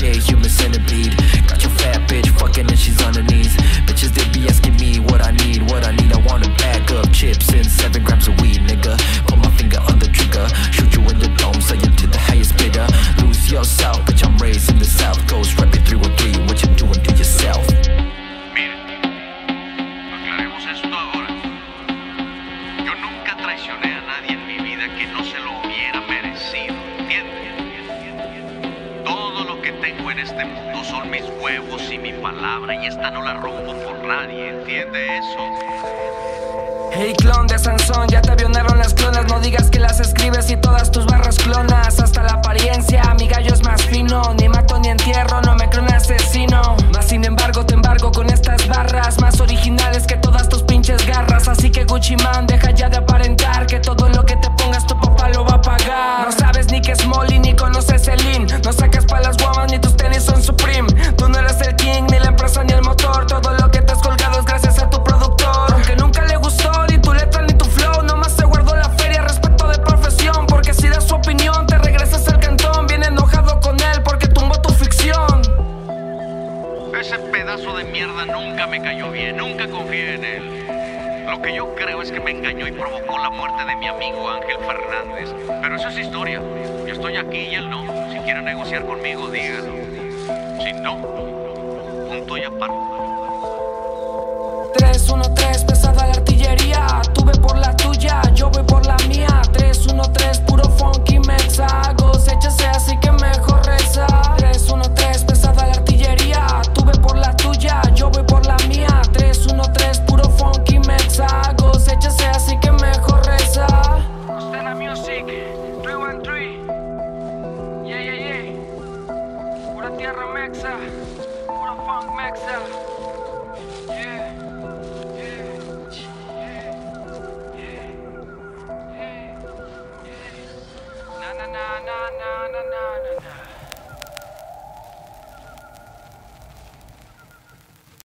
gay human centipede. Got your fat bitch fucking and she's on her knees. Bitches they be asking me what I need. I want a bag of chips and 7 grams of weed, nigga. Put my finger on the trigger, shoot you in the dome, sell you to the highest bidder. Lose yourself, bitch, I'm raised in the South Coast. Rap it 313, what you doing to yourself? Miren, aclaremos esto ahora. Yo nunca traicioné a nadie en mi vida que no se lo hubiera merecido, ¿entiendes? Todo lo que tengo en este mundo son mis huevos y mi palabra, y esta no la rompo por nadie, ¿entiende eso? Hey clon de Sansón, ya te avionaron las clonas. No digas que las escribes y todas tus barras clonas. Hasta la apariencia, mi gallo es más fino. Ni mato ni entierro, no me creo un asesino. Mas sin embargo te embargo con estas barras más originales que todas tus pinches garras. Así que Gucci Man, deja ya de aparentar que todo lo que te pongas tu papá lo va a pagar. No sabes ni que es Molly, ni conoces el Lean. No sacas pa' las guamas, ni tus tenis son Supreme. Tú no eres el king, ni la empresa, ni el motor. Todo lo que te has colgado es gracias a tu productor. Aunque nunca le gustó ni tu letra ni tu flow, nomás se guardó la feria, respeto de profesión. Porque si das su opinión te regresas al cantón. Bien enojado con él porque tumbó tu ficción. Ese pedazo de mierda nunca me cayó bien, nunca confié en él. Lo que yo creo es que me engañó y provocó la muerte de mi amigo Ángel Fernández. Pero eso es historia. Yo estoy aquí y él no. Si quiere negociar conmigo, dígalo. Si no, punto y aparte. 3, 1, 3